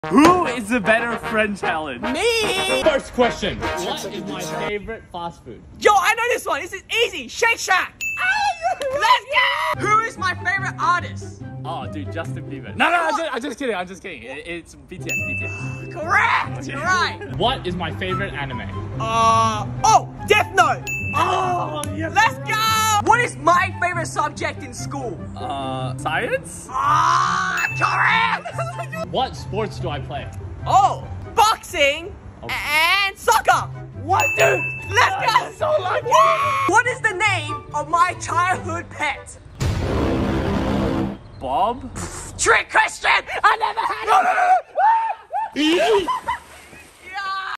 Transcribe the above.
Who is the better friend challenge? Me! First question. What is my favorite fast food? Yo, I know this one. This is easy. Shake Shack. Let's go! Who is my favorite artist? Oh, dude, Justin Bieber. No, I'm just kidding. It's BTS. Correct! You're right. What is my favorite anime? Oh, Death Note. Oh, yes. Let's go! What is my favorite subject in school? Science? Correct! What sports do I play? Oh, boxing and soccer. What, dude? Let's go! So lucky. What is the name of my childhood pet? Bob? Trick question! I never had it! Easy.